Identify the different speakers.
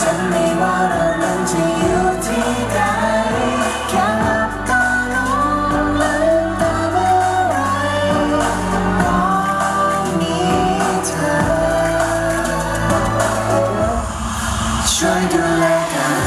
Speaker 1: ฉันไม่ว่าเรานั้นจะอยู่ที่ใดแค่หลับตาลงลืมตาเมื่อไรมองมีเธอช่วยดูแลกัน